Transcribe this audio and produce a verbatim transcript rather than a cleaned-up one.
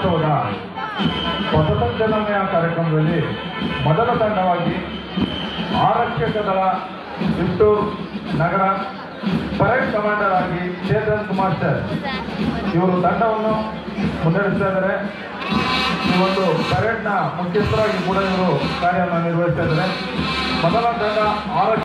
ಗಣೇಶೋತ್ಸವದ ಪಥಸಂಚಲನೆಯ ಕಾರ್ಯಕ್ರಮದಲ್ಲಿ ಮೊದಲ ತಂಡವಾಗಿ ಆರಕ್ಷಕ ದಳ ಚಿತ್ತೂರು ನಗರ ಪರೇಡ್ ಕಮಾಂಡರ್ ಆಗಿ ಚೇತನ್ ಕುಮಾರ್ ಸರ್ ಇವರು ತಂಡವನ್ನು ಮುನ್ನಡೆಸ್ತಾ ಇದ್ದಾರೆ. ಈ ಒಂದು ಪರೇಡ್ನ ಮುಖ್ಯಸ್ಥರಾಗಿ ಕೂಡ ಇವರು ಕಾರ್ಯವನ್ನು ನಿರ್ವಹಿಸ್ತಾ ಇದ್ದಾರೆ. ಮೊದಲ ತಂಡ ಆರಕ್ಷಕ